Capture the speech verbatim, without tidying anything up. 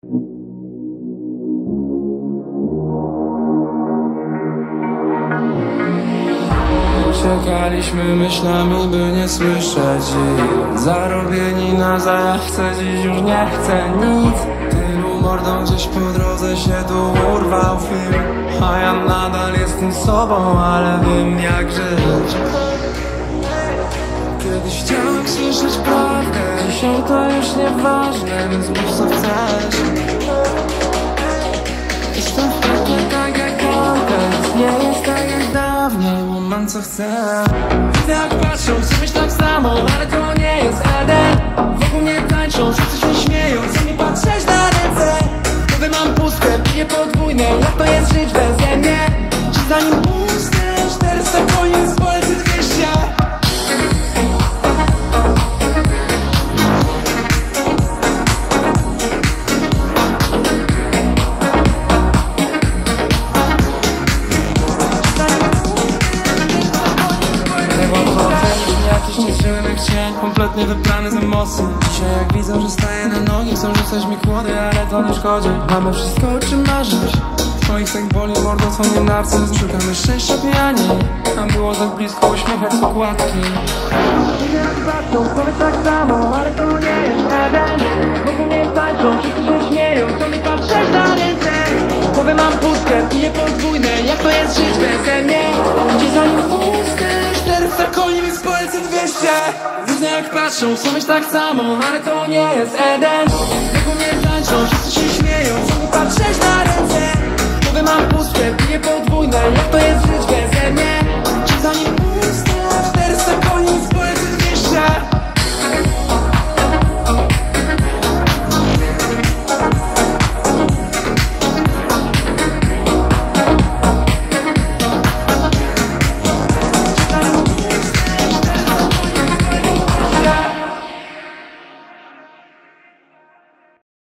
Uciekaliśmy myślami, by nie słyszeć ich. Zarobieni na zajawce, dziś już nie chcę nic. Tylu mordą gdzieś po drodze się tu urwał film, a ja nadal jestem sobą, ale wiem jak żyć. Kiedyś chciałem słyszeć prawdę, dzisiaj to już nieważne, więc mów co chcesz. Jestem w piekle tak jak kontest, nie jest tak jak dawniej, bo mam co chcę. Widzę jak patrzą, chcę mieć tak samo, ale to nie jest Eden. Wokół mnie tańczą, wszyscy się śmieją, chcę mi patrzeć na ręce. Gdy mam pustkę, piję podwójne, jak to jest żyć beze mnie? Czy zanim puste, czterysta koni z polcy dwieście? Kompletnie wybrany z emocji. Dzisiaj jak widzą, że staję na nogi, chcą rzucać mi kłody, ale to nie szkodzi. Mamy wszystko, o czym marzysz. Twoich tak boli mordo, co nie narcyzm. Szukamy szczęścia pijani, a było tak blisko uśmiechać z okładki. Widzę jak patrzą, powiedz tak samo, ale to nie jest Eden. Wokół mnie tańczą, wszyscy się śmieją, chcą mi patrzeć na ręce. Powiem mam pustkę, piję podwójne, jak to jest żyć beze mnie? Gdzie zanim pustkę, czterysta koni, więc polecę dwieście. Widzę jak patrzą, chcą mieć tak samo, ale to nie jest Eden. Wokół mnie tańczą,